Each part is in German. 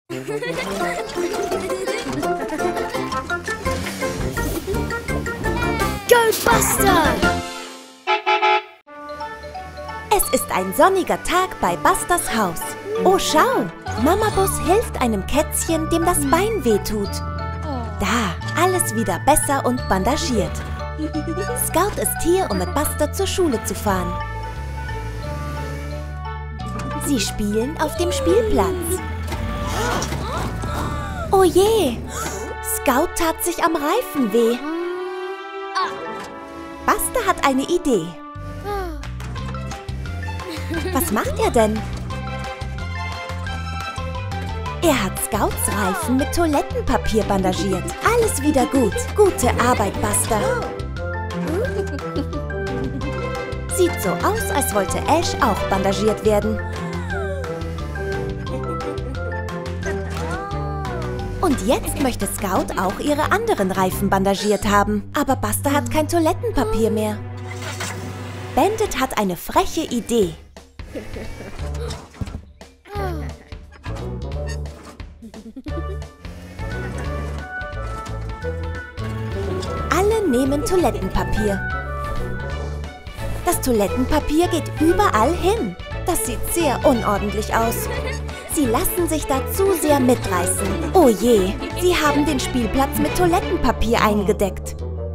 Go Buster! Es ist ein sonniger Tag bei Busters Haus. Oh, schau! Mama Bus hilft einem Kätzchen, dem das Bein wehtut. Da, alles wieder besser und bandagiert. Scout ist hier, um mit Buster zur Schule zu fahren. Sie spielen auf dem Spielplatz. Oh je! Scout tat sich am Reifen weh. Buster hat eine Idee. Was macht er denn? Er hat Scouts Reifen mit Toilettenpapier bandagiert. Alles wieder gut. Gute Arbeit, Buster. Sieht so aus, als wollte Ash auch bandagiert werden. Und jetzt möchte Scout auch ihre anderen Reifen bandagiert haben. Aber Buster hat kein Toilettenpapier mehr. Bandit hat eine freche Idee. Alle nehmen Toilettenpapier. Das Toilettenpapier geht überall hin. Das sieht sehr unordentlich aus. Sie lassen sich da zu sehr mitreißen. Oh je, sie haben den Spielplatz mit Toilettenpapier eingedeckt.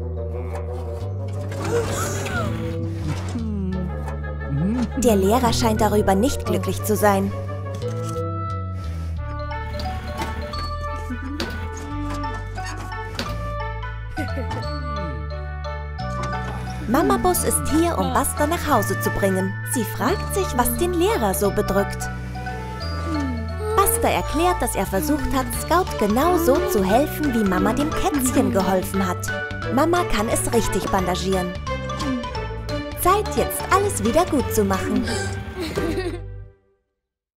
Der Lehrer scheint darüber nicht glücklich zu sein. Mama Bus ist hier, um Buster nach Hause zu bringen. Sie fragt sich, was den Lehrer so bedrückt. Buster erklärt, dass er versucht hat, Scout genau so zu helfen, wie Mama dem Kätzchen geholfen hat. Mama kann es richtig bandagieren. Zeit, jetzt alles wieder gut zu machen.